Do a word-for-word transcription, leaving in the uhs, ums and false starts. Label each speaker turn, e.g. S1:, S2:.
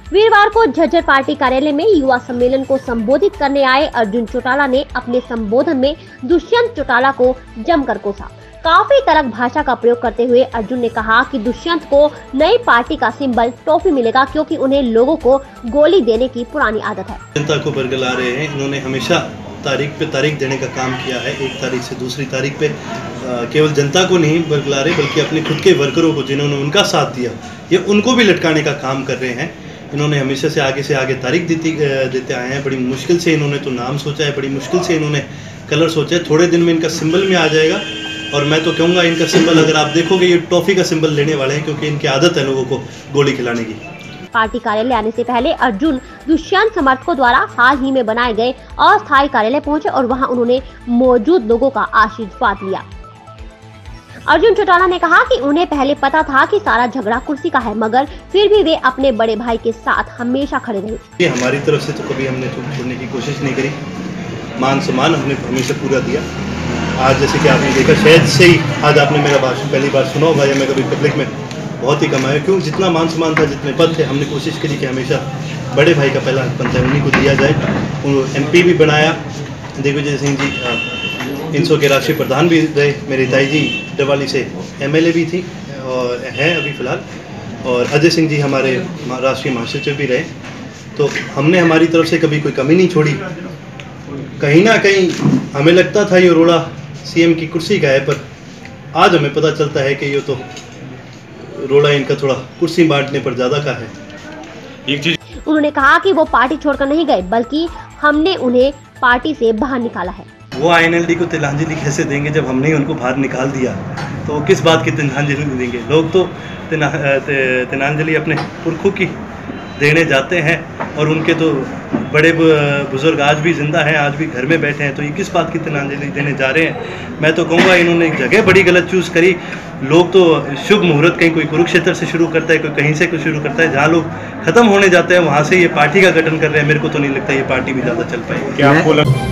S1: वीरवार को झज्जर पार्टी कार्यालय में युवा सम्मेलन को संबोधित करने आए अर्जुन चौटाला ने अपने संबोधन में दुष्यंत चौटाला को जमकर कोसा। काफी तलख भाषा का प्रयोग करते हुए अर्जुन ने कहा कि दुष्यंत को नई पार्टी का सिंबल ट्रॉफी मिलेगा, क्योंकि उन्हें लोगों को गोली देने की पुरानी आदत है।
S2: जनता को बरगला रहे हैं। इन्होंने हमेशा तारीख पे तारीख देने का काम किया है। एक तारीख से दूसरी तारीख पे केवल जनता को नहीं बरगला रहे, बल्कि अपने खुद के वर्करों को, जिन्होंने उनका साथ दिया, ये उनको भी लटकाने का काम कर रहे हैं। इन्होंने हमेशा से आगे से आगे तारीख देती देते आए हैं। बड़ी मुश्किल से इन्होंने तो नाम सोचा है, बड़ी मुश्किल से इन्होंने कलर सोचा है। थोड़े दिन में इनका सिंबल में आ जाएगा, और मैं तो कहूँगा इनका सिंबल अगर आप देखोगे, ये ट्रॉफी का सिंबल लेने वाले हैं, क्योंकि इनकी आदत है लोगों को गोली खिलाने की।
S1: पार्टी कार्यालय आने से पहले अर्जुन दुष्यंत समर्थकों द्वारा हाल ही में बनाए गए अस्थायी कार्यालय पहुंचे और वहां उन्होंने मौजूद लोगों का आशीर्वाद लिया। अर्जुन चौटाला ने कहा कि उन्हें पहले पता था कि सारा झगड़ा कुर्सी का है, मगर फिर भी वे अपने बड़े भाई के साथ हमेशा खड़े रहे।
S2: हमारी तरफ से तो कभी हमने चुप छोड़ने की कोशिश नहीं करी। मान सम्मान हमने हमेशा पूरा दिया। आज जैसे कि आपने देखा, शायद से ही आज आपने मेरा भाषण पहली बार सुना होगा, या मैं कभी पब्लिक में बहुत ही कम आया, क्यों जितना मान सम्मान था, जितने पद थे, हमने कोशिश करी कि हमेशा बड़े भाई का पहला पंथ है उन्हीं को दिया जाए। एमपी भी बनाया, दिग्विजय सिंह जी इंसो के राष्ट्रीय प्रधान भी रहे, मेरी ताई जी डवाली से एमएलए भी थी और हैं अभी फ़िलहाल, और अजय सिंह जी हमारे राष्ट्रीय महासचिव भी रहे। तो हमने हमारी तरफ से कभी कोई कमी नहीं छोड़ी। कहीं ना कहीं हमें लगता था ये रोड़ा सीएम की कुर्सी का है, पर आज हमें पता चलता है कि ये तो रोड़ा इनका थोड़ा कुर्सी बांटने पर ज्यादा का है।
S1: एक चीज उन्होंने कहा कि वो पार्टी छोड़कर नहीं गए, बल्कि हमने उन्हें पार्टी से बाहर निकाला है।
S2: वो आईएनएलडी को तिलांजलि कैसे देंगे जब हमने उनको बाहर निकाल दिया? तो वो किस बात की तिलांजलि देंगे? लोग तो तिलांजलि अपने पुरखों की देने जाते हैं, और उनके तो बड़े बुजुर्ग आज भी जिंदा हैं, आज भी घर में बैठे हैं, तो ये किस बात की तिलांजलि देने जा रहे हैं? मैं तो कहूँगा इन्होंने एक जगह बड़ी गलत चूज़ करी। लोग तो शुभ मुहूर्त कहीं कोई कुरुक्षेत्र से शुरू करता है, कोई कहीं से कुछ शुरू करता है, जहाँ लोग खत्म होने जाते हैं वहाँ से ये पार्टी का गठन कर रहे हैं। मेरे को तो नहीं लगता ये पार्टी भी ज़्यादा चल पाएगी।
S3: क्या आपको लग...